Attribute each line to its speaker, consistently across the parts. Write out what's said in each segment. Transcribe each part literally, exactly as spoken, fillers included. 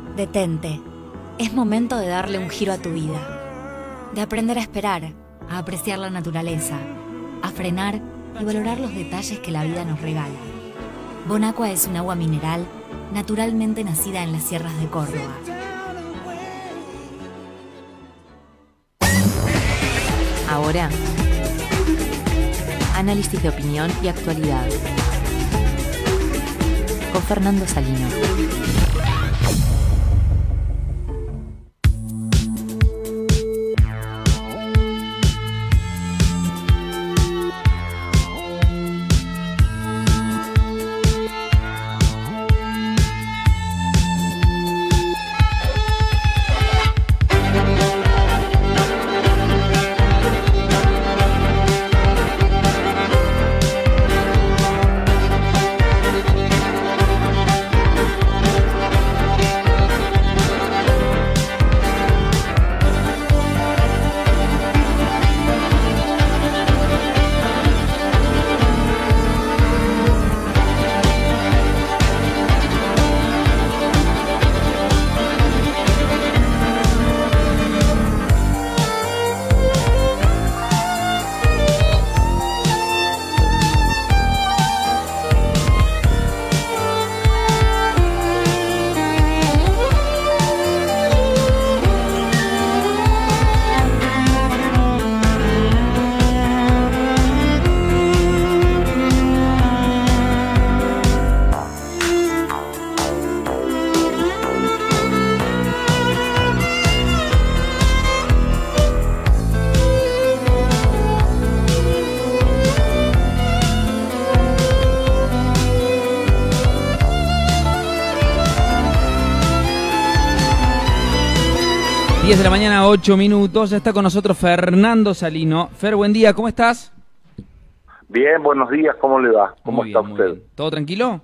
Speaker 1: Detente. Es momento de darle un giro a tu vida. De aprender a esperar, a apreciar la naturaleza, a frenar y valorar los detalles que la vida nos regala. Bonaqua es un agua mineral naturalmente nacida en las sierras de Córdoba.
Speaker 2: Ahora, análisis de opinión y actualidad. Con Fernando Salino.
Speaker 3: diez de la mañana, ocho minutos. Ya está con nosotros Fernando Salino. Fer, buen día, ¿cómo estás?
Speaker 4: Bien, buenos días, ¿cómo le va? ¿Cómo
Speaker 3: Muy
Speaker 4: está
Speaker 3: bien,
Speaker 4: usted?
Speaker 3: muy bien. ¿Todo tranquilo?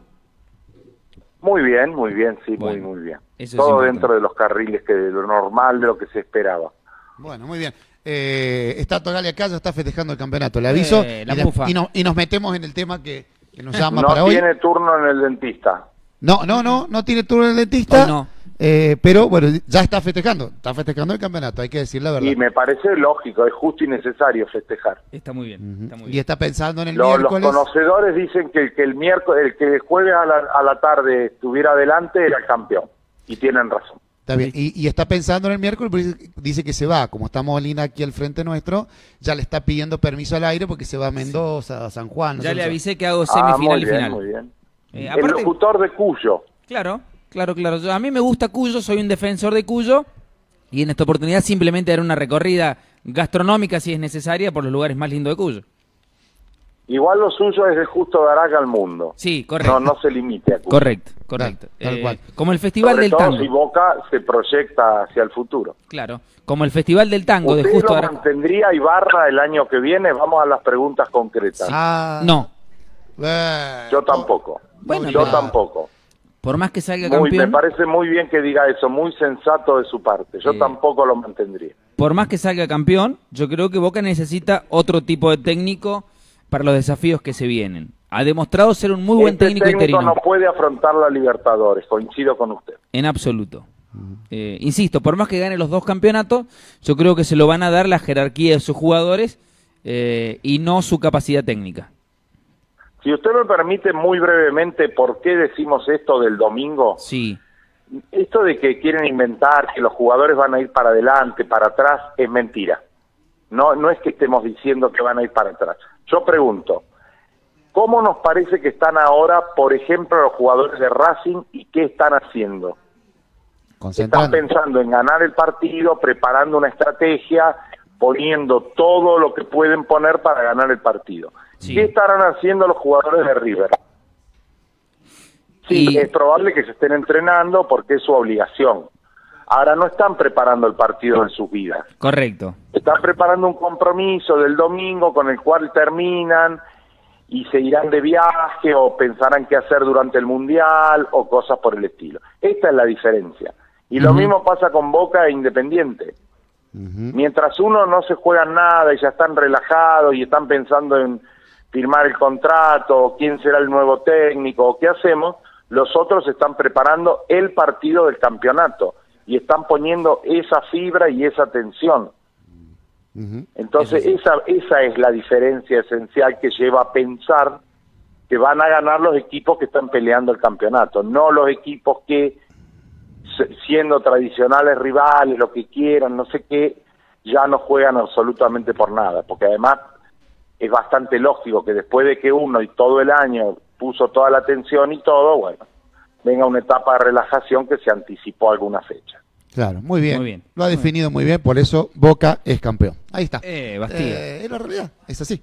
Speaker 4: Muy bien, muy bien, sí,
Speaker 3: Bueno,
Speaker 4: muy, muy bien.
Speaker 3: eso es
Speaker 4: Todo
Speaker 3: importante.
Speaker 4: dentro de los carriles, que de lo normal, de lo que se esperaba.
Speaker 5: Bueno, muy bien. Eh, está Togali acá, ya está festejando el campeonato. Le aviso
Speaker 3: Eh, la
Speaker 5: y, le-
Speaker 3: mufa.
Speaker 5: y no- y nos metemos en el tema que, que nos llama
Speaker 4: No
Speaker 5: para hoy.
Speaker 4: tiene turno en el dentista.
Speaker 5: No, no, no, no tiene turno el dentista.
Speaker 3: Hoy no.
Speaker 5: Eh, pero bueno, ya está festejando. Está festejando el campeonato, hay que decir la verdad.
Speaker 4: Y me parece lógico, es justo y necesario festejar.
Speaker 3: Está muy bien,
Speaker 5: Ujú.
Speaker 3: está muy
Speaker 5: Y
Speaker 3: bien.
Speaker 5: está pensando en el
Speaker 4: Lo- los
Speaker 5: miércoles.
Speaker 4: conocedores dicen que, que el miércoles, el que el jueves a la, a la tarde estuviera adelante era el campeón. Y tienen razón.
Speaker 5: Está bien. Y, y está pensando en el miércoles, pero dice, dice que se va. Como está Molina aquí al frente nuestro, ya le está pidiendo permiso al aire porque se va a Mendoza, a San Juan. no
Speaker 3: Ya
Speaker 5: sé,
Speaker 3: le
Speaker 5: no sé.
Speaker 3: avisé que hago
Speaker 4: Ah,
Speaker 3: semifinal
Speaker 4: muy
Speaker 3: y
Speaker 4: bien,
Speaker 3: final.
Speaker 4: muy bien.
Speaker 3: Eh,
Speaker 4: El
Speaker 3: aparte-
Speaker 4: locutor de Cuyo.
Speaker 3: Claro, claro, claro. Yo- a mí me gusta Cuyo, soy un defensor de Cuyo. Y en esta oportunidad simplemente haré una recorrida gastronómica, si es necesaria, por los lugares más lindos de Cuyo.
Speaker 4: Igual lo suyo es de justo dar al mundo.
Speaker 3: Sí, correcto.
Speaker 4: No, no se limite a Cuyo.
Speaker 3: Correcto, correcto.
Speaker 5: Tal- tal
Speaker 3: Eh,
Speaker 5: cual.
Speaker 3: Como el Festival
Speaker 4: Sobre
Speaker 3: del
Speaker 4: todo
Speaker 3: Tango.
Speaker 4: si Boca se proyecta hacia el futuro.
Speaker 3: Claro, como el Festival del Tango de
Speaker 4: ¿Usted
Speaker 3: Justo
Speaker 4: lo
Speaker 3: Ara-
Speaker 4: mantendría Ibarra el año que viene? Vamos a las preguntas concretas.
Speaker 5: Ah,
Speaker 3: No,
Speaker 5: eh,
Speaker 4: Yo tampoco.
Speaker 3: Bueno,
Speaker 4: Yo
Speaker 3: pero-
Speaker 4: tampoco.
Speaker 3: por más que salga
Speaker 4: Muy, me
Speaker 3: campeón,
Speaker 4: parece muy bien que diga eso, muy sensato de su parte. Yo
Speaker 3: Eh.
Speaker 4: tampoco lo mantendría.
Speaker 3: por más que salga campeón, yo creo que Boca necesita otro tipo de técnico para los desafíos que se vienen. Ha demostrado ser un muy buen
Speaker 4: Este
Speaker 3: técnico,
Speaker 4: técnico
Speaker 3: interino.
Speaker 4: no puede afrontar la Libertadores, coincido con usted.
Speaker 3: En absoluto. Eh, insisto, por más que gane los dos campeonatos, yo creo que se lo van a dar la jerarquía de sus jugadores eh, y no su capacidad técnica.
Speaker 4: Si usted me permite muy brevemente, ¿por qué decimos esto del domingo?
Speaker 3: Sí,
Speaker 4: Esto de que quieren inventar que los jugadores van a ir para adelante, para atrás, es mentira. No, no es que estemos diciendo que van a ir para atrás. Yo pregunto, ¿cómo nos parece que están ahora, por ejemplo, los jugadores de Racing y qué están haciendo? Están
Speaker 5: concentrando.
Speaker 4: pensando en ganar el partido, preparando una estrategia, poniendo todo lo que pueden poner para ganar el partido.
Speaker 3: Sí.
Speaker 4: ¿Qué estarán haciendo los jugadores de River? Sí,
Speaker 3: Y-
Speaker 4: es probable que se estén entrenando porque es su obligación. Ahora no están preparando el partido de sus vidas.
Speaker 3: correcto.
Speaker 4: Están preparando un compromiso del domingo con el cual terminan y se irán de viaje o pensarán qué hacer durante el Mundial o cosas por el estilo. Esta es la diferencia. Y lo
Speaker 3: Ujú.
Speaker 4: mismo pasa con Boca e Independiente.
Speaker 5: Ujú.
Speaker 4: Mientras uno no se juega nada y ya están relajados y están pensando en firmar el contrato, o quién será el nuevo técnico, o qué hacemos, los otros están preparando el partido del campeonato y están poniendo esa fibra y esa tensión.
Speaker 5: Ujú.
Speaker 4: Entonces
Speaker 3: Eso sí.
Speaker 4: esa, esa es la diferencia esencial que lleva a pensar que van a ganar los equipos que están peleando el campeonato, no los equipos que, siendo tradicionales rivales, lo que quieran, no sé qué, ya no juegan absolutamente por nada, porque además es bastante lógico que después de que uno y todo el año puso toda la atención y todo, bueno, venga una etapa de relajación que se anticipó alguna fecha.
Speaker 5: Claro, muy bien.
Speaker 3: Muy bien.
Speaker 5: Lo ha definido muy bien, por eso Boca es campeón. Ahí está.
Speaker 3: Eh, Bastía.
Speaker 5: Eh, es la realidad, es así.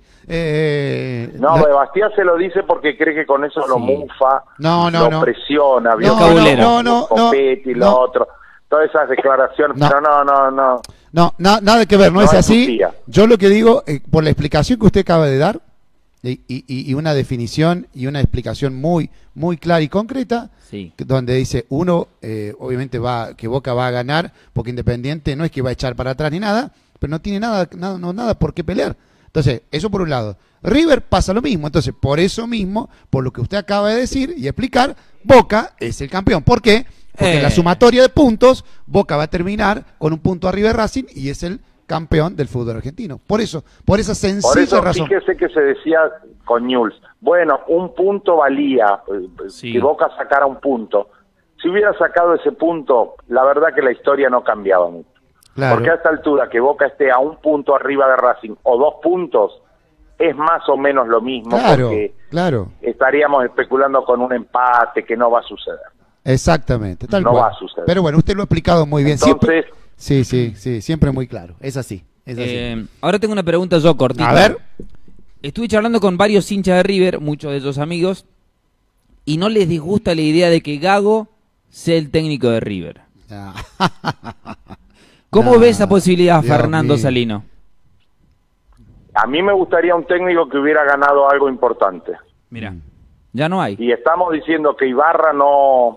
Speaker 5: Eh,
Speaker 4: No,
Speaker 5: la-
Speaker 4: Bastía se lo dice porque cree que con eso lo
Speaker 3: Sí.
Speaker 4: mufa,
Speaker 5: No, no,
Speaker 4: lo
Speaker 5: no.
Speaker 4: presiona, vio
Speaker 5: No,
Speaker 4: que
Speaker 3: Cabulero.
Speaker 5: no, no, no,
Speaker 4: Copetti y lo
Speaker 5: no.
Speaker 4: otro, todas esas declaraciones,
Speaker 5: No.
Speaker 4: pero no, no, no.
Speaker 5: No, na- nada que ver, no,
Speaker 4: No
Speaker 5: es
Speaker 4: es
Speaker 5: así.
Speaker 4: Sofía.
Speaker 5: Yo lo que digo, eh, por la explicación que usted acaba de dar, y, y- y una definición y una explicación muy, muy clara y concreta,
Speaker 3: Sí.
Speaker 5: que- donde dice uno, eh, obviamente va que Boca va a ganar, porque Independiente no es que va a echar para atrás ni nada, pero no tiene nada, nada, no, nada por qué pelear. Entonces, eso por un lado. River pasa lo mismo, entonces, por eso mismo, por lo que usted acaba de decir y explicar, Boca es el campeón. ¿Por qué? Porque
Speaker 3: Eh.
Speaker 5: en la sumatoria de puntos, Boca va a terminar con un punto arriba de Racing y es el campeón del fútbol argentino. Por eso, por esa
Speaker 4: Por
Speaker 5: sencilla
Speaker 4: eso
Speaker 5: razón.
Speaker 4: fíjese que se decía con Newell's, bueno, un punto valía, eh,
Speaker 3: Sí.
Speaker 4: que Boca sacara un punto. Si hubiera sacado ese punto, la verdad que la historia no cambiaba mucho.
Speaker 5: Claro.
Speaker 4: Porque a esta altura que Boca esté a un punto arriba de Racing o dos puntos, es más o menos lo mismo,
Speaker 5: Claro,
Speaker 4: porque
Speaker 5: claro,
Speaker 4: estaríamos especulando con un empate que no va a suceder.
Speaker 5: exactamente, tal
Speaker 4: No
Speaker 5: cual.
Speaker 4: va a suceder.
Speaker 5: Pero bueno, usted lo ha explicado muy bien.
Speaker 4: Entonces,
Speaker 5: Siempre, sí, sí, sí, siempre muy claro. Es así, es así.
Speaker 3: Eh, ahora tengo una pregunta yo cortita.
Speaker 5: A ver.
Speaker 3: Estuve charlando con varios hinchas de River, muchos de ellos amigos, y no les disgusta la idea de que Gago sea el técnico de River.
Speaker 5: Ah.
Speaker 3: ¿Cómo
Speaker 5: No,
Speaker 3: ve esa posibilidad,
Speaker 5: Dios
Speaker 3: Fernando
Speaker 5: mío.
Speaker 3: Salino?
Speaker 4: a mí me gustaría un técnico que hubiera ganado algo importante.
Speaker 3: Mira, ya no hay.
Speaker 4: Y estamos diciendo que Ibarra no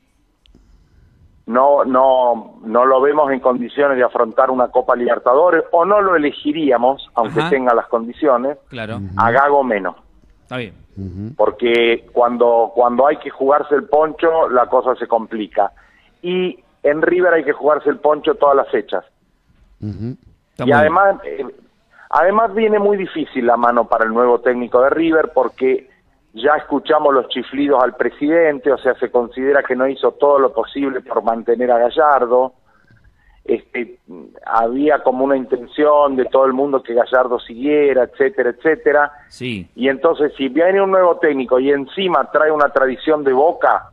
Speaker 4: no no no lo vemos en condiciones de afrontar una Copa Libertadores, o no lo elegiríamos, aunque
Speaker 3: Ajá.
Speaker 4: tenga las condiciones,
Speaker 3: Claro,
Speaker 4: a Gago menos.
Speaker 3: está bien.
Speaker 5: Ujú.
Speaker 4: Porque cuando cuando hay que jugarse el poncho, la cosa se complica. Y en River hay que jugarse el poncho todas las fechas.
Speaker 5: Ujú.
Speaker 3: Está
Speaker 4: Y
Speaker 3: muy bien.
Speaker 4: además, eh, además viene muy difícil la mano para el nuevo técnico de River, porque ya escuchamos los chiflidos al presidente, o sea, se considera que no hizo todo lo posible por mantener a Gallardo. Este, había como una intención de todo el mundo que Gallardo siguiera, etcétera, etcétera.
Speaker 3: Sí.
Speaker 4: Y entonces, si viene un nuevo técnico y encima trae una tradición de Boca,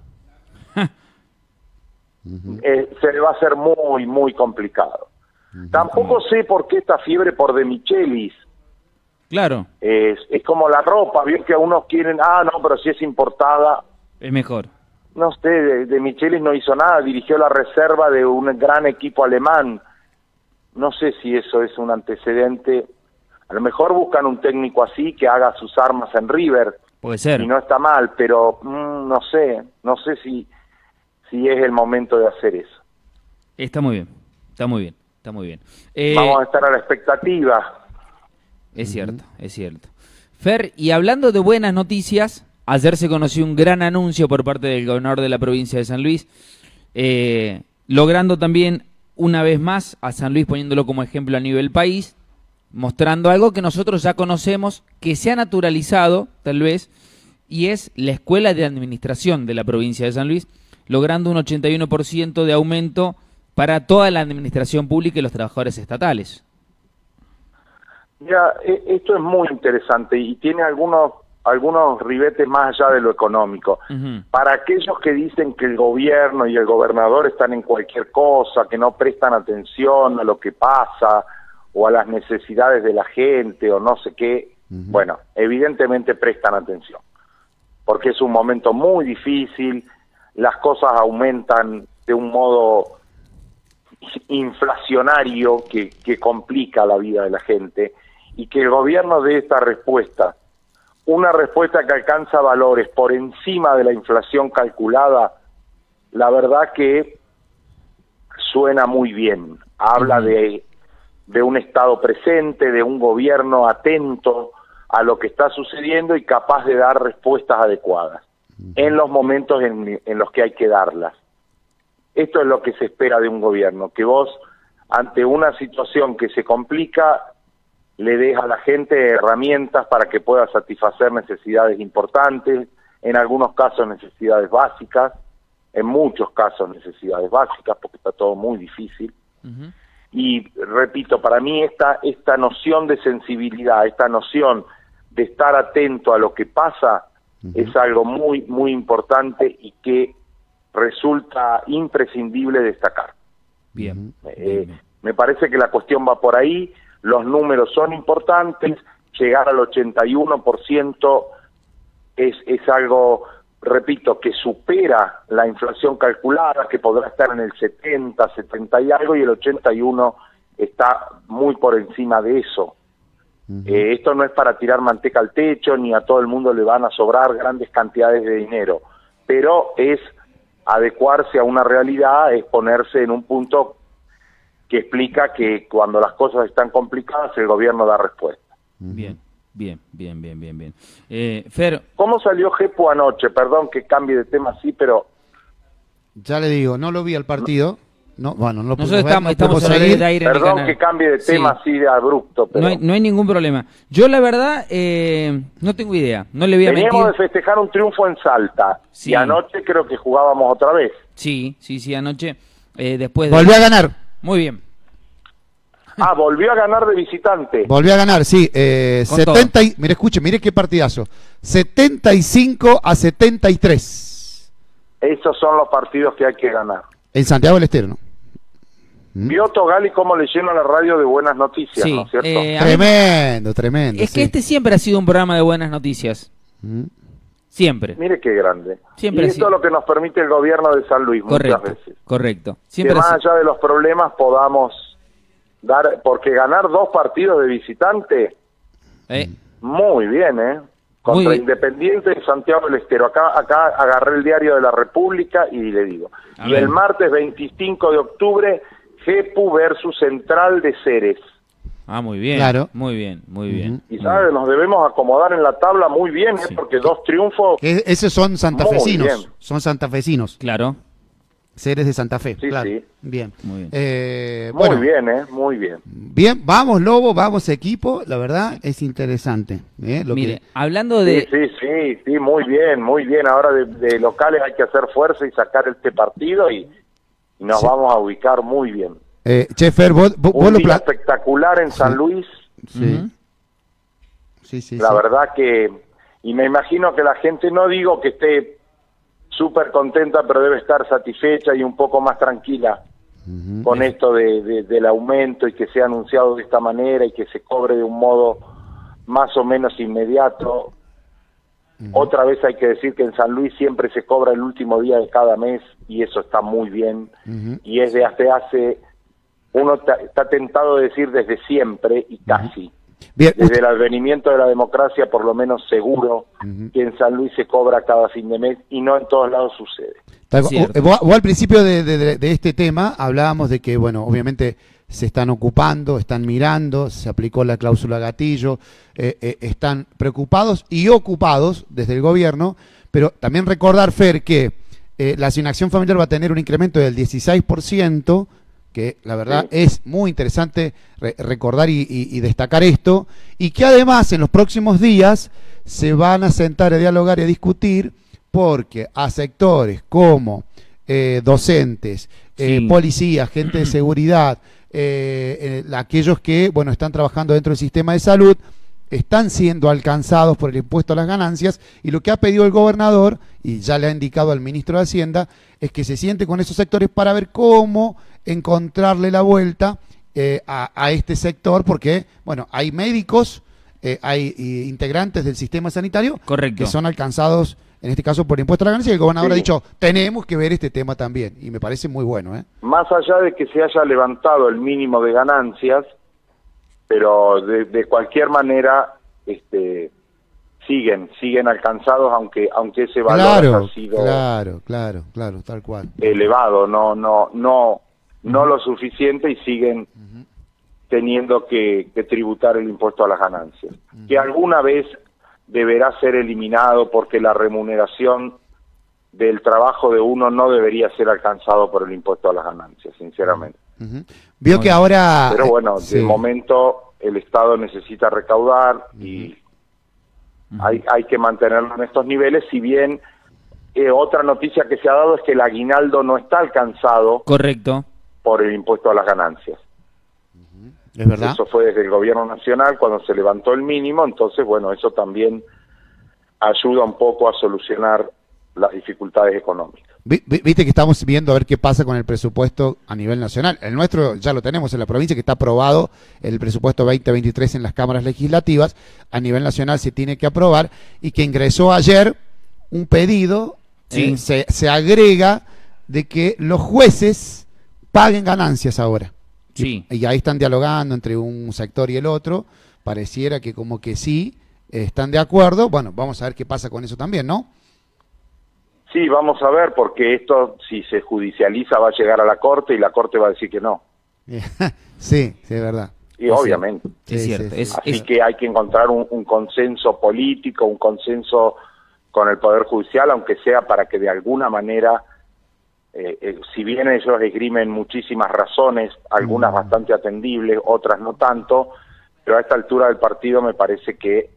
Speaker 4: eh, se le va a hacer muy, muy complicado. Tampoco sé por qué esta fiebre por De Michelis.
Speaker 3: Claro,
Speaker 4: Es, es como la ropa, bien que unos quieren, ah, no, pero si es importada.
Speaker 3: es mejor.
Speaker 4: No sé, de, de Michelis no hizo nada, dirigió la reserva de un gran equipo alemán. No sé si eso es un antecedente. A lo mejor buscan un técnico así que haga sus armas en River,
Speaker 3: Puede ser.
Speaker 4: y no está mal, pero mm, no sé, no sé si, si es el momento de hacer eso.
Speaker 3: Está muy bien, está muy bien, está muy bien. Eh,
Speaker 4: Vamos a estar a la expectativa.
Speaker 3: Es cierto, es cierto. Fer, y hablando de buenas noticias, ayer se conoció un gran anuncio por parte del gobernador de la provincia de San Luis, eh, logrando también una vez más a San Luis poniéndolo como ejemplo a nivel país, mostrando algo que nosotros ya conocemos, que se ha naturalizado tal vez, y es la Escuela de Administración de la provincia de San Luis, logrando un ochenta y uno por ciento de aumento para toda la administración pública y los trabajadores estatales.
Speaker 4: Mira, e- esto es muy interesante y tiene algunos algunos ribetes más allá de lo económico.
Speaker 3: Ujú.
Speaker 4: Para aquellos que dicen que el gobierno y el gobernador están en cualquier cosa, que no prestan atención a lo que pasa o a las necesidades de la gente o no sé qué,
Speaker 5: Ujú.
Speaker 4: bueno, evidentemente prestan atención, porque es un momento muy difícil, las cosas aumentan de un modo inflacionario que, que complica la vida de la gente, y que el gobierno dé esta respuesta, una respuesta que alcanza valores por encima de la inflación calculada, la verdad que suena muy bien. Habla
Speaker 3: Ujú.
Speaker 4: de, de un Estado presente, de un gobierno atento a lo que está sucediendo y capaz de dar respuestas adecuadas. en los momentos en, en los que hay que darlas. Esto es lo que se espera de un gobierno, que vos, ante una situación que se complica, le des a la gente herramientas para que pueda satisfacer necesidades importantes, en algunos casos necesidades básicas, en muchos casos necesidades básicas, porque está todo muy difícil. Uh-huh. Y repito, para mí esta, esta noción de sensibilidad, esta noción de estar atento a lo que pasa, uh-huh, es algo muy, muy importante y que resulta imprescindible destacar.
Speaker 3: Bien,
Speaker 4: eh,
Speaker 3: bien.
Speaker 4: Me parece que la cuestión va por ahí, los números son importantes, llegar al ochenta y uno por ciento es, es algo, repito, que supera la inflación calculada, que podrá estar en el setenta, setenta y algo, y el ochenta y uno está muy por encima de eso. Uh-huh. Eh, esto no es para tirar manteca al techo, ni a todo el mundo le van a sobrar grandes cantidades de dinero, pero es adecuarse a una realidad, es ponerse en un punto que explica que cuando las cosas están complicadas el gobierno da respuesta.
Speaker 3: Bien, bien, bien, bien, bien, bien. Eh, Fer,
Speaker 4: ¿cómo salió Jepu anoche? Perdón que cambie de tema así, pero...
Speaker 5: Ya le digo, no lo vi al partido. No, bueno, no lo
Speaker 3: nosotros
Speaker 5: ver,
Speaker 3: estamos,
Speaker 5: no
Speaker 3: estamos en
Speaker 5: seguir.
Speaker 3: el aire en el
Speaker 4: Perdón
Speaker 3: canal.
Speaker 4: que cambie de tema, sí, así de abrupto. Pero...
Speaker 3: No, hay, no hay ningún problema. Yo la verdad eh, no tengo idea, no le voy a
Speaker 4: Veníamos
Speaker 3: mentir.
Speaker 4: de festejar un triunfo en Salta,
Speaker 3: Sí.
Speaker 4: y anoche creo que jugábamos otra vez.
Speaker 3: Sí, sí, sí, anoche, eh, después de...
Speaker 5: Volvió a ganar.
Speaker 3: Muy bien.
Speaker 4: Ah, volvió a ganar de visitante.
Speaker 5: Volvió a ganar, sí. Eh,
Speaker 3: Con
Speaker 5: setenta y, mire, escuche, mire qué partidazo. setenta y cinco a setenta y tres.
Speaker 4: Esos son los partidos que hay que ganar.
Speaker 5: En Santiago del Estero, ¿no?
Speaker 4: Vio Togali cómo le llena la radio de buenas noticias,
Speaker 3: Sí,
Speaker 4: ¿no es cierto?
Speaker 3: eh, a mí-
Speaker 5: Tremendo, tremendo.
Speaker 3: Es que
Speaker 5: sí.
Speaker 3: este siempre ha sido un programa de buenas noticias.
Speaker 5: Mm.
Speaker 3: Siempre.
Speaker 4: Mire qué grande.
Speaker 3: Siempre
Speaker 4: y
Speaker 3: ha
Speaker 4: esto
Speaker 3: sido.
Speaker 4: es lo que nos permite el gobierno de San Luis
Speaker 3: Correcto,
Speaker 4: muchas veces.
Speaker 3: correcto.
Speaker 4: Que
Speaker 3: Siempre ha
Speaker 4: más
Speaker 3: sido.
Speaker 4: allá de los problemas podamos dar, porque ganar dos partidos de visitante,
Speaker 3: Eh,
Speaker 4: muy bien, ¿eh? Contra
Speaker 3: Muy bien.
Speaker 4: Independiente de Santiago del Estero. Acá, acá agarré el diario de la República y le digo.
Speaker 3: A
Speaker 4: y
Speaker 3: ver.
Speaker 4: el martes veinticinco de octubre, Jepu versus Central de Ceres.
Speaker 3: Ah, muy bien.
Speaker 5: Claro.
Speaker 3: Muy bien, muy bien.
Speaker 4: Y
Speaker 3: muy
Speaker 4: sabe,
Speaker 3: bien.
Speaker 4: nos debemos acomodar en la tabla muy bien, ¿eh?
Speaker 3: Sí.
Speaker 4: Porque dos triunfos.
Speaker 5: Que esos son santafesinos.
Speaker 4: Muy bien.
Speaker 5: Son santafesinos.
Speaker 3: Claro.
Speaker 5: Seres de Santa Fe.
Speaker 4: Sí,
Speaker 5: claro.
Speaker 4: sí.
Speaker 5: Bien.
Speaker 3: Muy bien.
Speaker 5: Eh,
Speaker 4: Muy
Speaker 5: bueno,
Speaker 4: bien, ¿eh? Muy bien.
Speaker 5: bien, vamos Lobo, vamos equipo. La verdad es interesante. ¿eh? Lo
Speaker 3: Mire,
Speaker 5: que-
Speaker 3: hablando
Speaker 4: Sí,
Speaker 3: de...
Speaker 4: sí, sí, sí, muy bien, muy bien. Ahora de, de locales hay que hacer fuerza y sacar este partido y, y nos
Speaker 5: Sí.
Speaker 4: vamos a ubicar muy bien.
Speaker 5: eh, Che, Fer, vos, vos- vos
Speaker 4: Un
Speaker 5: lo
Speaker 4: día
Speaker 5: pla-
Speaker 4: espectacular en San
Speaker 5: Sí.
Speaker 4: Luis,
Speaker 5: Sí.
Speaker 3: Ujú.
Speaker 5: Sí, sí,
Speaker 4: la
Speaker 5: sí.
Speaker 4: verdad que, y me imagino que la gente, no digo que esté súper contenta, pero debe estar satisfecha y un poco más tranquila
Speaker 5: Ujú.
Speaker 4: con esto de, de- del aumento y que sea anunciado de esta manera y que se cobre de un modo más o menos inmediato. Otra vez hay que decir que en San Luis siempre se cobra el último día de cada mes y eso está muy bien.
Speaker 5: Ujú.
Speaker 4: Y es de hace, hace uno ta- está tentado de decir desde siempre y casi.
Speaker 5: Bien,
Speaker 4: Desde
Speaker 5: usted-
Speaker 4: el advenimiento de la democracia, por lo menos seguro
Speaker 5: Ujú.
Speaker 4: que en San Luis se cobra cada fin de mes y no en todos lados sucede.
Speaker 5: Tal-
Speaker 3: Cierto.
Speaker 5: vos, vos al principio de, de- de- de este tema hablábamos de que, bueno, obviamente se están ocupando, están mirando, se aplicó la cláusula gatillo, eh, eh, están preocupados y ocupados desde el gobierno, pero también recordar, Fer, que eh, la asignación familiar va a tener un incremento del dieciséis por ciento, que la verdad
Speaker 4: Sí.
Speaker 5: es muy interesante re- recordar y, y- y destacar esto, y que además en los próximos días se van a sentar a dialogar y a discutir porque a sectores como eh, docentes, eh,
Speaker 3: Sí.
Speaker 5: policías, gente de seguridad, eh, eh, aquellos que bueno están trabajando dentro del sistema de salud, están siendo alcanzados por el impuesto a las ganancias y lo que ha pedido el gobernador, y ya le ha indicado al ministro de Hacienda, es que se siente con esos sectores para ver cómo encontrarle la vuelta eh, a, a este sector, porque bueno, hay médicos, eh, hay eh, integrantes del sistema sanitario
Speaker 3: Correcto.
Speaker 5: que son alcanzados, en este caso, por impuesto a la ganancia, y el gobernador
Speaker 4: Sí.
Speaker 5: ha dicho, tenemos que ver este tema también, y me parece muy bueno. ¿eh?
Speaker 4: Más allá de que se haya levantado el mínimo de ganancias, pero de, de cualquier manera este siguen siguen alcanzados aunque aunque ese valor
Speaker 5: Claro,
Speaker 4: haya sido
Speaker 5: claro, claro, claro, tal cual.
Speaker 4: elevado, no no no no lo suficiente y siguen teniendo que, que tributar el impuesto a las ganancias, que alguna vez deberá ser eliminado porque la remuneración del trabajo de uno no debería ser alcanzado por el impuesto a las ganancias, sinceramente.
Speaker 5: Uh-huh. Vio que ahora...
Speaker 4: Pero bueno,
Speaker 5: eh, sí.
Speaker 4: de momento el Estado necesita recaudar y uh-huh. hay, hay que mantenerlo en estos niveles, si bien eh, otra noticia que se ha dado es que el aguinaldo no está alcanzado.
Speaker 3: Correcto.
Speaker 4: Por el impuesto a las ganancias.
Speaker 5: Uh-huh. ¿Es verdad?
Speaker 4: Eso fue desde el gobierno nacional cuando se levantó el mínimo, entonces bueno, eso también ayuda un poco a solucionar las dificultades económicas.
Speaker 5: Viste que estamos viendo a ver qué pasa con el presupuesto a nivel nacional. El nuestro ya lo tenemos en la provincia, que está aprobado el presupuesto veinte veintitrés en las cámaras legislativas. A nivel nacional se tiene que aprobar, y que ingresó ayer un pedido,
Speaker 3: sí.
Speaker 5: eh, se, se agrega de que los jueces paguen ganancias ahora.
Speaker 3: Sí.
Speaker 5: Y, y ahí están dialogando entre un sector y el otro. Pareciera que como que sí eh, están de acuerdo. Bueno, vamos a ver qué pasa con eso también, ¿no?
Speaker 4: Sí, vamos a ver, porque esto, si se judicializa, va a llegar a la Corte y la Corte va a decir que no.
Speaker 5: sí, sí, es verdad.
Speaker 4: Y es obviamente.
Speaker 3: Sí, es
Speaker 5: Sí,
Speaker 3: cierto.
Speaker 5: sí,
Speaker 3: Es,
Speaker 5: sí.
Speaker 4: Así
Speaker 3: es-
Speaker 4: que hay que encontrar un, un consenso político, un consenso con el Poder Judicial, aunque sea para que de alguna manera, eh, eh, si bien ellos esgrimen muchísimas razones, algunas
Speaker 5: Mm.
Speaker 4: bastante atendibles, otras no tanto, pero a esta altura del partido me parece que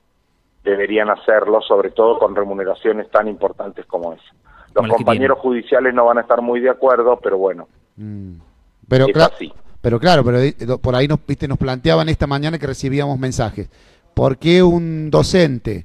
Speaker 4: deberían hacerlo, sobre todo con remuneraciones tan importantes como esa. Los
Speaker 3: Como las que
Speaker 4: compañeros judiciales no van a estar muy de acuerdo, pero bueno,
Speaker 5: Mm. Pero,
Speaker 4: es
Speaker 5: claro,
Speaker 4: así.
Speaker 5: pero claro, pero eh, por ahí nos, viste, nos planteaban esta mañana que recibíamos mensajes. ¿Por qué un docente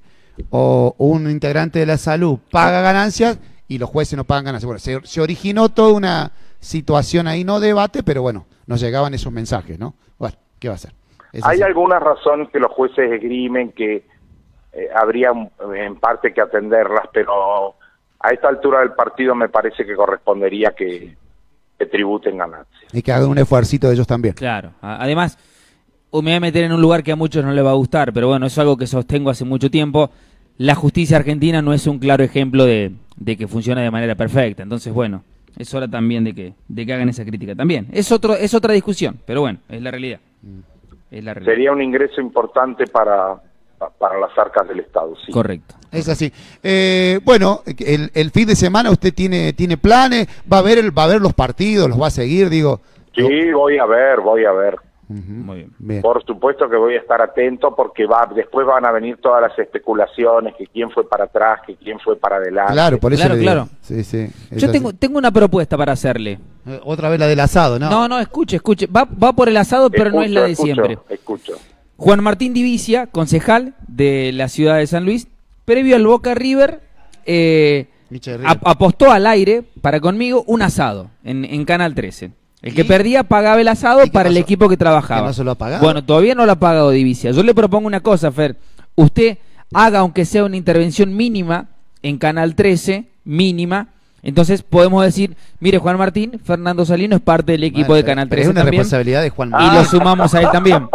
Speaker 5: o un integrante de la salud paga ganancias y los jueces no pagan ganancias? Bueno, se, se originó toda una situación ahí, no debate, pero bueno, nos llegaban esos mensajes, ¿no? Bueno, ¿qué va a hacer? Es
Speaker 4: Hay
Speaker 5: así.
Speaker 4: algunas razones que los jueces esgrimen que eh, habría un- en parte que atenderlas, pero a esta altura del partido me parece que correspondería que, que tributen ganancias.
Speaker 5: Y que hagan un esfuercito de ellos también.
Speaker 3: Claro. A- Además, o me voy a meter en un lugar que a muchos no les va a gustar, pero bueno, es algo que sostengo hace mucho tiempo. La justicia argentina no es un claro ejemplo de, de que funciona de manera perfecta. Entonces, bueno, es hora también de que, de que hagan esa crítica también. Es otro, es otra discusión, pero bueno, es la realidad. Es la realidad.
Speaker 4: Sería un ingreso importante para, pa- para las arcas del Estado, sí.
Speaker 3: Correcto.
Speaker 5: Es así. Eh, bueno, el, el fin de semana usted tiene tiene planes, va a ver el, va a ver los partidos, los va a seguir, digo.
Speaker 4: Sí, voy a ver, voy a ver.
Speaker 5: Ujú.
Speaker 3: Muy bien.
Speaker 5: Bien.
Speaker 4: Por supuesto que voy a estar atento porque va después van a venir todas las especulaciones, que quién fue para atrás, que quién fue para adelante.
Speaker 5: Claro, por eso
Speaker 3: Claro,
Speaker 5: le digo.
Speaker 3: claro.
Speaker 5: Sí, sí, es
Speaker 3: Yo
Speaker 5: así.
Speaker 3: tengo, tengo una propuesta para hacerle.
Speaker 5: Eh, Otra vez la del asado, ¿no?
Speaker 3: No, no, escuche, escuche. Va, va por el asado, pero no es la de
Speaker 4: Escucho,
Speaker 3: siempre.
Speaker 4: Escucho.
Speaker 3: Juan Martín Divicia, concejal de la ciudad de San Luis, previo al Boca River, eh,
Speaker 5: Micha de River.
Speaker 3: ap- apostó al aire para conmigo un asado en, en Canal trece. El que
Speaker 5: ¿Y?
Speaker 3: perdía pagaba el asado
Speaker 5: ¿Y qué
Speaker 3: para el
Speaker 5: pasó?
Speaker 3: equipo que trabajaba.
Speaker 5: ¿Que no se lo ha pagado?
Speaker 3: Bueno, todavía no lo ha pagado Divicia. Yo le propongo una cosa, Fer. Usted haga, aunque sea una intervención mínima, en Canal trece, mínima. Entonces podemos decir, mire, Juan Martín, Fernando Salino es parte del equipo
Speaker 5: Bueno,
Speaker 3: de
Speaker 5: pero-
Speaker 3: Canal
Speaker 5: pero
Speaker 3: trece
Speaker 5: es una
Speaker 3: también.
Speaker 5: responsabilidad de Juan
Speaker 3: Y
Speaker 5: Martín.
Speaker 3: lo sumamos a él también.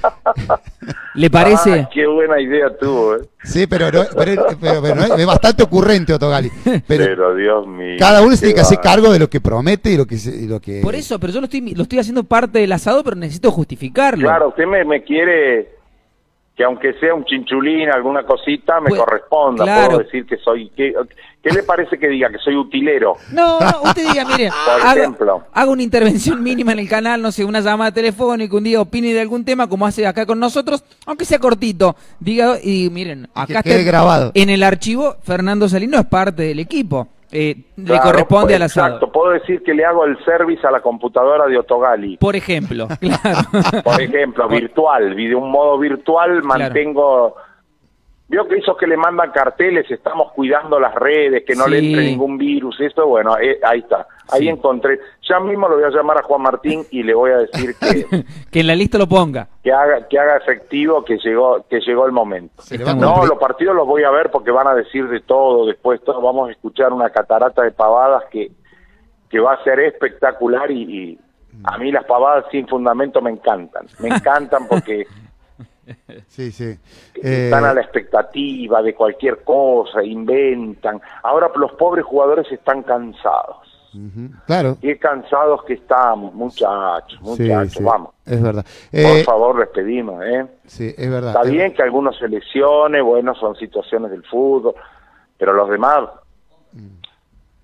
Speaker 3: ¿Le parece?
Speaker 4: Ah, qué buena idea tuvo, ¿eh?
Speaker 5: Sí, pero, no- pero, pero- pero no es, es bastante ocurrente, Otogali. Pero,
Speaker 4: Pero, Dios mío.
Speaker 5: cada uno se tiene
Speaker 4: qué
Speaker 5: que hacer
Speaker 4: va.
Speaker 5: cargo de lo que promete y lo que... se- y lo que...
Speaker 3: Por eso, pero yo lo estoy, lo estoy haciendo parte del asado, pero necesito justificarlo.
Speaker 4: Claro, usted me, me quiere que aunque sea un chinchulín, alguna cosita, me
Speaker 3: Pues,
Speaker 4: corresponda.
Speaker 3: claro.
Speaker 4: Puedo decir que soy... ¿Qué, ¿Qué le parece que diga? Que soy utilero.
Speaker 3: No, no, usted diga, mire,
Speaker 4: Por
Speaker 3: haga,
Speaker 4: ejemplo.
Speaker 3: haga una intervención mínima en el canal, no sé, una llamada telefónica, un día opine de algún tema, como hace acá con nosotros, aunque sea cortito. Diga, y miren,
Speaker 5: que
Speaker 3: acá
Speaker 5: quede
Speaker 3: está
Speaker 5: grabado.
Speaker 3: en el archivo, Fernando Salino es parte del equipo. Eh, le
Speaker 4: Claro,
Speaker 3: corresponde
Speaker 4: pues,
Speaker 3: al asado.
Speaker 4: Exacto, puedo decir que le hago el service a la computadora de Otogali.
Speaker 3: Por ejemplo, claro.
Speaker 4: Por ejemplo, virtual, de un modo virtual mantengo... Vio que esos que le mandan carteles, estamos cuidando las redes, que no le
Speaker 3: Sí.
Speaker 4: entre ningún virus, eso, bueno, eh, ahí está, ahí
Speaker 3: Sí.
Speaker 4: encontré. Ya mismo lo voy a llamar a Juan Martín y le voy a decir que,
Speaker 3: Que en la lista lo ponga.
Speaker 4: que haga que haga efectivo que llegó que llegó el momento.
Speaker 5: Se le va a
Speaker 4: No,
Speaker 5: cumplir.
Speaker 4: los partidos los voy a ver porque van a decir de todo, después todo, vamos a escuchar una catarata de pavadas que, que va a ser espectacular y, y a mí las pavadas sin fundamento me encantan, me encantan porque...
Speaker 5: Sí, sí. Eh,
Speaker 4: Están a la expectativa de cualquier cosa, inventan. Ahora los pobres jugadores están cansados.
Speaker 5: ujú, claro.
Speaker 4: Qué cansados que estamos, muchachos,
Speaker 5: Sí,
Speaker 4: muchachos,
Speaker 5: sí,
Speaker 4: vamos.
Speaker 5: es verdad.
Speaker 4: Por
Speaker 5: Eh,
Speaker 4: favor, les pedimos, ¿eh?
Speaker 5: sí, es verdad.
Speaker 4: Está
Speaker 5: es
Speaker 4: bien que algunos se lesionen, bueno, son situaciones del fútbol, pero los demás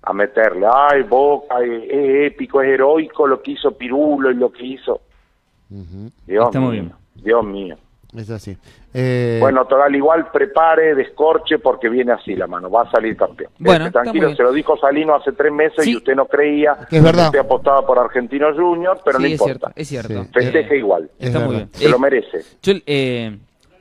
Speaker 4: a meterle, ay, Boca, es, es épico, es heroico lo que hizo Pirulo y lo que hizo.
Speaker 5: Ujú.
Speaker 4: Dios
Speaker 3: Está
Speaker 4: mío,
Speaker 3: muy bien.
Speaker 4: Dios mío.
Speaker 5: Es así. Eh,
Speaker 4: Bueno, Toral, igual prepare, descorche, porque viene así la mano, va a salir campeón.
Speaker 3: Bueno,
Speaker 4: Este,
Speaker 3: está muy
Speaker 4: tranquilo,
Speaker 3: bien.
Speaker 4: se lo dijo Salino hace tres meses
Speaker 3: Sí.
Speaker 4: y usted no creía
Speaker 5: Que es verdad.
Speaker 4: usted apostaba por Argentinos Juniors, pero
Speaker 3: sí,
Speaker 4: no
Speaker 3: es
Speaker 4: importa.
Speaker 3: cierto, es cierto.
Speaker 5: Sí.
Speaker 4: Festeje
Speaker 3: Eh,
Speaker 4: igual,
Speaker 3: Está
Speaker 5: Es
Speaker 3: muy
Speaker 5: verdad.
Speaker 3: bien.
Speaker 4: se
Speaker 3: Eh,
Speaker 4: lo merece.
Speaker 3: Yo, eh,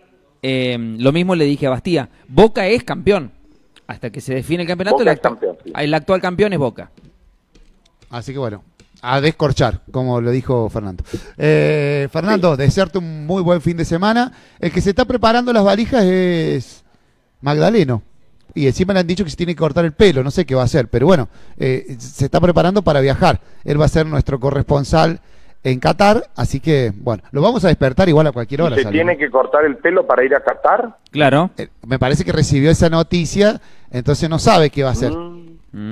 Speaker 3: eh, lo mismo le dije a Bastía. Boca es campeón. Hasta que se define el campeonato,
Speaker 4: Boca
Speaker 3: el,
Speaker 4: es
Speaker 3: actu-
Speaker 4: campeón, sí.
Speaker 3: el actual campeón es Boca.
Speaker 5: Así que bueno, a descorchar, como lo dijo Fernando. Eh, Fernando, desearte un muy buen fin de semana. El que se está preparando las valijas es Magdaleno. Y encima le han dicho que se tiene que cortar el pelo, no sé qué va a hacer, pero bueno, eh, se está preparando para viajar. Él va a ser nuestro corresponsal en Qatar, así que bueno, lo vamos a despertar igual a cualquier hora.
Speaker 4: ¿Se
Speaker 5: Salino.
Speaker 4: tiene que cortar el pelo para ir a Qatar?
Speaker 3: Claro.
Speaker 5: Eh, me parece que recibió esa noticia, entonces no sabe qué va a hacer.
Speaker 4: Mm,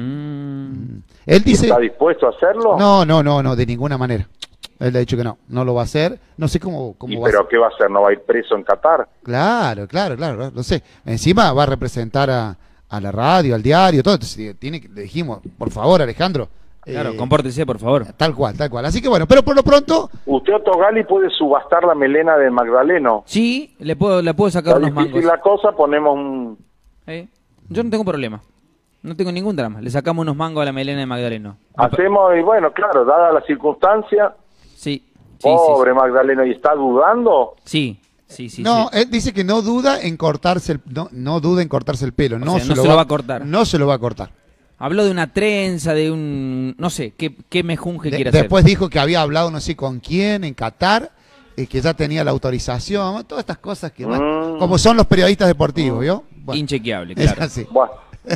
Speaker 3: Mm.
Speaker 5: Él dice...
Speaker 4: ¿Está dispuesto a hacerlo?
Speaker 5: No, no, no, no, de ninguna manera. Él le ha dicho que no, no lo va a hacer. No sé cómo, cómo
Speaker 4: ¿Y
Speaker 5: va a
Speaker 4: pero
Speaker 5: ser.
Speaker 4: qué va a hacer? ¿No va a ir preso en Qatar?
Speaker 5: Claro, claro, claro, lo sé. Encima va a representar a, a la radio, al diario, todo. Entonces, tiene que, le dijimos, por favor, Alejandro.
Speaker 3: Claro,
Speaker 5: eh,
Speaker 3: compórtese, por favor.
Speaker 5: Tal cual, tal cual. Así que bueno, pero por lo pronto,
Speaker 4: ¿Usted, Otto Gali, puede subastar la melena de Magdaleno?
Speaker 3: Sí, le puedo, le puedo sacar
Speaker 4: Está
Speaker 3: unos
Speaker 4: difícil
Speaker 3: mangos.
Speaker 4: la cosa, ponemos un...
Speaker 3: Eh, Yo no tengo problema. No tengo ningún drama. Le sacamos unos mangos a la melena de Magdaleno. Me pa-
Speaker 4: Hacemos, y bueno, claro, dada la circunstancia,
Speaker 3: Sí, sí,
Speaker 4: pobre Magdaleno, ¿y está dudando?
Speaker 3: sí. Sí, sí, sí.
Speaker 5: no,
Speaker 3: sí.
Speaker 5: él dice que no duda en cortarse el, no, no duda en cortarse el pelo. No,
Speaker 3: sea,
Speaker 5: se,
Speaker 3: no
Speaker 5: lo
Speaker 3: se lo va a cortar.
Speaker 5: No se lo va a cortar.
Speaker 3: Habló de una trenza, de un... No sé, ¿qué, qué mejunje
Speaker 5: De-
Speaker 3: quiere
Speaker 5: después
Speaker 3: hacer?
Speaker 5: dijo que había hablado no sé con quién en Qatar, y que ya tenía la autorización, todas estas cosas que, bueno,
Speaker 4: Mm.
Speaker 5: como son los periodistas deportivos, ¿vio? Bueno,
Speaker 3: Inchequeable,
Speaker 5: es
Speaker 3: claro.
Speaker 5: así.
Speaker 4: Bueno,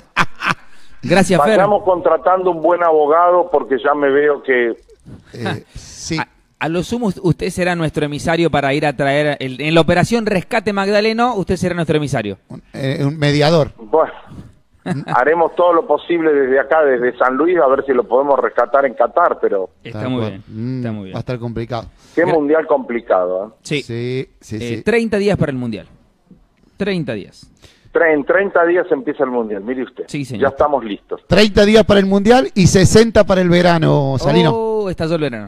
Speaker 3: Gracias, Fer.
Speaker 4: vayamos contratando un buen abogado porque ya me veo que...
Speaker 5: Eh, sí.
Speaker 3: A, a lo sumo, usted será nuestro emisario para ir a traer... el- en la operación Rescate Magdaleno, usted será nuestro emisario.
Speaker 5: Un, eh, un mediador.
Speaker 4: Bueno, haremos todo lo posible desde acá, desde San Luis, a ver si lo podemos rescatar en Qatar, pero
Speaker 3: Está
Speaker 5: Tal
Speaker 3: muy
Speaker 5: cual.
Speaker 3: bien,
Speaker 5: Mm,
Speaker 3: está muy
Speaker 5: Va a
Speaker 3: bien.
Speaker 5: estar complicado.
Speaker 4: qué
Speaker 3: Gra-
Speaker 4: mundial complicado. ¿eh?
Speaker 3: Sí,
Speaker 5: Sí, sí,
Speaker 3: Eh,
Speaker 5: sí.
Speaker 3: treinta días para el Mundial. treinta días.
Speaker 4: Tre- En treinta días empieza el mundial, mire usted.
Speaker 3: Sí, señor.
Speaker 4: Ya estamos listos.
Speaker 5: treinta días para el Mundial y sesenta para el verano, Salino.
Speaker 3: Oh, estalló el verano.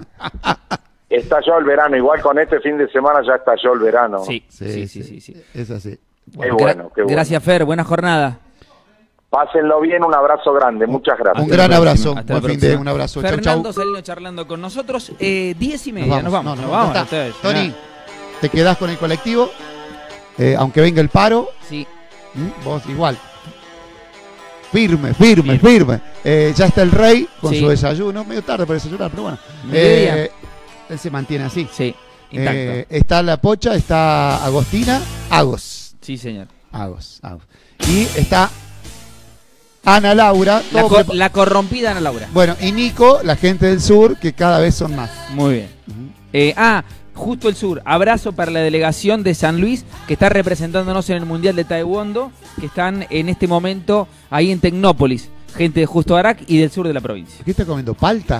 Speaker 4: Estalló el verano, igual con este fin de semana ya estalló el verano.
Speaker 3: Sí, sí, sí, sí. sí.
Speaker 5: Es así.
Speaker 4: Qué
Speaker 3: Gra-
Speaker 4: bueno, qué bueno.
Speaker 3: Gracias, Fer. Buena jornada.
Speaker 4: Pásenlo bien, un abrazo grande, muchas gracias.
Speaker 5: Un gran
Speaker 3: la próxima,
Speaker 5: abrazo.
Speaker 3: hasta la
Speaker 5: Buen fin de
Speaker 3: próxima.
Speaker 5: un abrazo. Chau,
Speaker 3: Fernando
Speaker 5: chau.
Speaker 3: Salino charlando con nosotros. Eh, diez y
Speaker 5: Nos
Speaker 3: media. Nos vamos.
Speaker 5: No,
Speaker 3: Nos
Speaker 5: no,
Speaker 3: vamos.
Speaker 5: ya está.
Speaker 3: ustedes.
Speaker 5: Tony,
Speaker 3: Nada.
Speaker 5: te quedás con el colectivo, eh, aunque venga el paro,
Speaker 3: Sí.
Speaker 5: ¿m? vos igual. Firme, firme, firme. Eh, ya está el rey con
Speaker 3: Sí.
Speaker 5: su desayuno, medio tarde para desayunar, pero bueno.
Speaker 3: Mediodía.
Speaker 5: Eh, él se mantiene así.
Speaker 3: Sí. Intacto.
Speaker 5: Eh, está la Pocha, está Agostina, Agos.
Speaker 3: Sí, señor.
Speaker 5: Agos, Agos. Y está Ana Laura.
Speaker 3: La,
Speaker 5: todo
Speaker 3: co-
Speaker 5: prepa-
Speaker 3: la corrompida Ana Laura.
Speaker 5: Bueno, y Nico, la gente del sur, que cada vez son más.
Speaker 3: Muy bien. Eh, ah, justo el sur. Abrazo para la delegación de San Luis que está representándonos en el Mundial de Taekwondo, que están en este momento ahí en Tecnópolis. Gente de Justo Arac y del sur de la provincia.
Speaker 5: ¿Qué está comiendo? ¿Palta?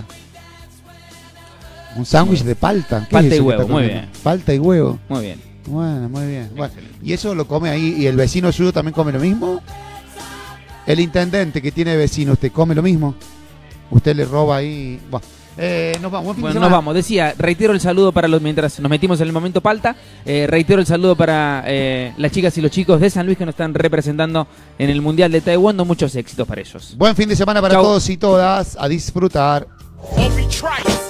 Speaker 5: Un sándwich de palta. ¿Qué
Speaker 3: Palta
Speaker 5: es
Speaker 3: y
Speaker 5: eso que
Speaker 3: huevo,
Speaker 5: está
Speaker 3: muy
Speaker 5: comiendo?
Speaker 3: bien.
Speaker 5: Palta y huevo.
Speaker 3: Muy bien.
Speaker 5: Bueno, muy bien. Bueno, ¿y eso lo come ahí? ¿Y el vecino suyo también come lo mismo? El intendente que tiene vecino, ¿usted come lo mismo? ¿Usted le roba ahí? Bueno, eh, nos vamos. Buen fin de
Speaker 3: Bueno,
Speaker 5: semana.
Speaker 3: nos vamos. Decía, reitero el saludo para los, mientras nos metimos en el momento palta, eh, reitero el saludo para eh, las chicas y los chicos de San Luis que nos están representando en el Mundial de Taekwondo. Muchos éxitos para ellos.
Speaker 5: Buen fin de semana para
Speaker 3: Chau.
Speaker 5: todos y todas. A disfrutar.
Speaker 6: Obi Trice.